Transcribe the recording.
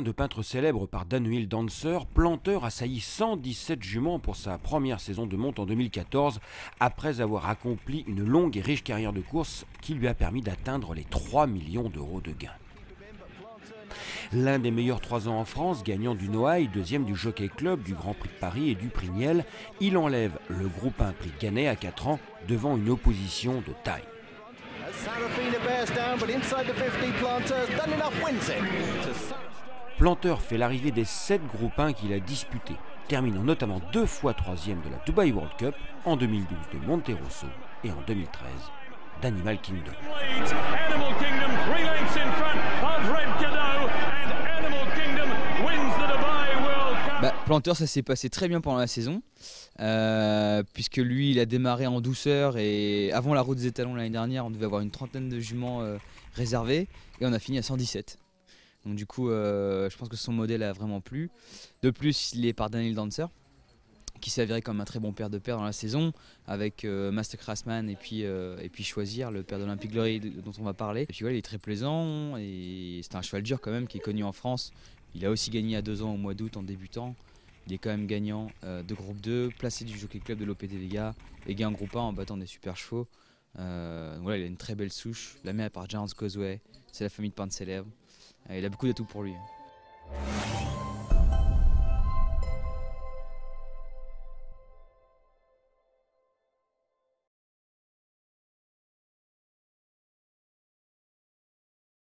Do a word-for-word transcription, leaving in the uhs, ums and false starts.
Cousin de peintre célèbre par Daniel Dancer, Planteur assaillit cent dix-sept juments pour sa première saison de monte en deux mille quatorze, après avoir accompli une longue et riche carrière de course qui lui a permis d'atteindre les trois millions d'euros de gains. L'un des meilleurs trois ans en France, gagnant du Noailles, deuxième du Jockey Club, du Grand Prix de Paris et du Prix Niel, il enlève le groupe un Prix Gannet à quatre ans devant une opposition de taille. Planteur fait l'arrivée des sept groupes un qu'il a disputés, terminant notamment deux fois troisième de la Dubai World Cup en deux mille douze de Monterosso et en deux mille treize d'Animal Kingdom. Bah, Planteur, ça s'est passé très bien pendant la saison, euh, puisque lui il a démarré en douceur et avant la route des étalons l'année dernière on devait avoir une trentaine de juments euh, réservés et on a fini à cent dix-sept. Donc du coup euh, je pense que son modèle a vraiment plu. De plus il est par Daniel Dancer, qui s'est avéré comme un très bon père de pair dans la saison, avec euh, Master Craftsman et puis, euh, et puis Choisir, le père d'Olympique Glory dont on va parler. Et puis voilà, il est très plaisant et c'est un cheval dur quand même qui est connu en France. Il a aussi gagné à deux ans au mois d'août en débutant. Il est quand même gagnant euh, de groupe deux, placé du Jockey Club de l'O P T Vega et gagne groupe un en battant des super chevaux. Euh, voilà, il a une très belle souche, la mère par Giants Causeway, c'est la famille de peintres célèbres. Euh, il a beaucoup d'atouts pour lui.